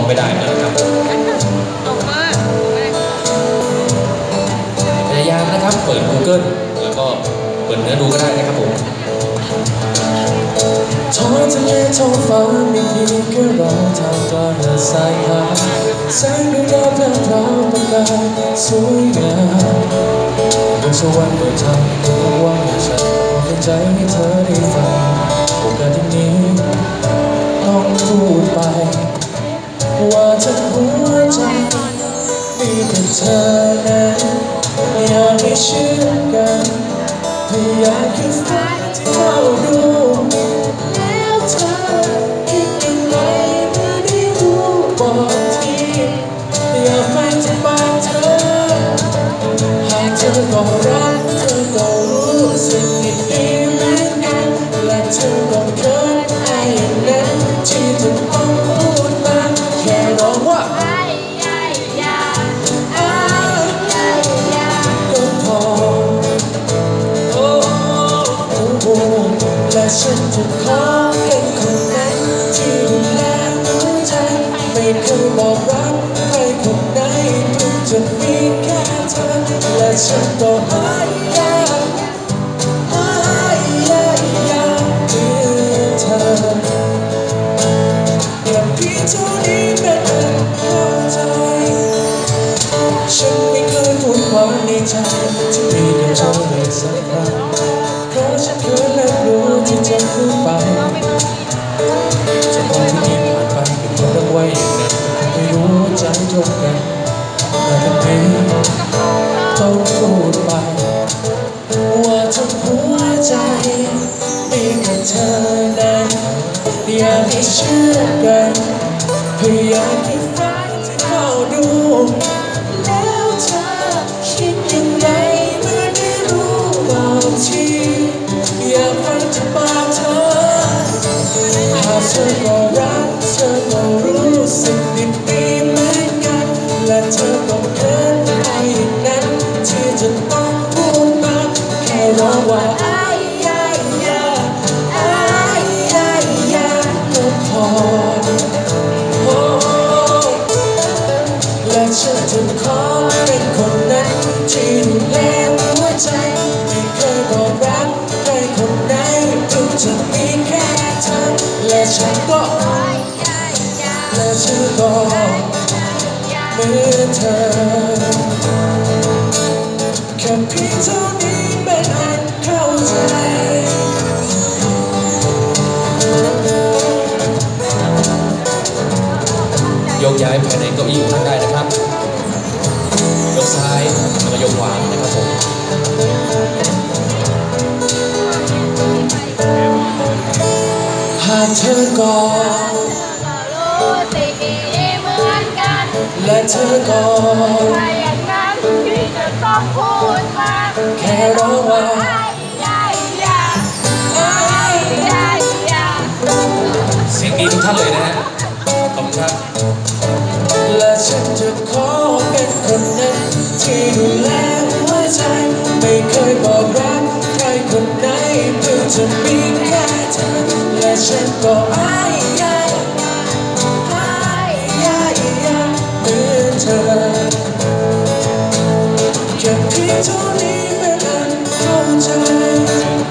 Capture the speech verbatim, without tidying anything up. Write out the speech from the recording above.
ไม่ได้แล้วนะครับพยายามนะครับเปิด Google แล้วก็เปิดเนื้อดูก็ได้นะครับผมท้องทะเลท้องฟ้าไม่มีแค่เราทางกลางหาดทรายขาวแสงดวงดาวแปลงพราวประกายสวยงามดวงสวรรค์เปิดทางให้เธอว่างฉันเป็นใจให้เธอได้ฟังโอกาสที่นี้ต้องพูดไปว่าทั้งหัวใจมีแต่เธอนั้นอยากให้เชื่อกันพยายามคือฟ้าที่เฝ้าดูแล้วเธอคิดยังไงเมื่อได้รู้บอกทีอยากฟังจากปากเธอหากเธอก็รักเธอก็รู้สึกดีๆเหมือนกันและเธอก็เกินไอ้อย่างนั้นที่เธอต้องพูดมาแค่ร้องว่าและฉันจะขอเป็นคนนั้นที่ดูแลหัวใจไม่เคยบอกรักใครคนไหนเพิ่งจะมีแค่เธอและฉันก็หายยากหายยากยากเพื่อเธออย่างพี่เท่านี้เป็นอันเข้าใจฉันไม่เคยพูดความในใจที่มีกับเธอเลยสักครั้งเพราะฉันเคยและรู้ที่จะพูดไปจะมองที่นี่ผ่านไปเป็นคนรักไว้อย่างนั้นไม่รู้ใจตรงกันแต่ทำไมต้องพูดไปว่าทั้งหัวใจมีแต่เธอนั้นอยากให้เชื่อกันพยายามที่ฟ้าที่เฝ้าดูแล้วเธอคิดยังไงเมื่อได้รู้บอกทีอยากฟังจากปากเธอหากเธอก็รักเธอก็รู้สึกดีๆเหมือนกันและเธอก็เกินไปอย่างนั้นที่จะต้องพูดมาแค่ร้องว่าอ้ายยายาอ้ายยายาก็พอและฉันจะขอเป็นคนนั้นที่ดูแลหัวใจไม่เคยบอกรักใครคนไหนเพิ่งจะมีแค่เธอและฉันก็และฉันก็เหมือนเธอแค่เพียงเท่านี้เป็นอันเข้าใจโยกย้ายภายในเก้าอี้ท่านได้นะครับยกซ้ายแล้วก็ยกขวานะครับผมหากเธอก็รู้สึกดีเหมือนกันและเธอก็ถ้าอย่างนั้นที่จะต้องพูดมาแค่ร้องว่าเสียงดีทุกท่านเลยนะฮะขอบคุณครับและฉันจะขอเป็นคนนั้นที่ดูแลหัวใจไม่เคยบอกรักใครคนไหนเพื่อจะมีแค่เธอและฉันก็อ้ายยายอ้ายยายยายเหมือนเธอแค่เพียงเท่านี้เป็นอันเข้าใจ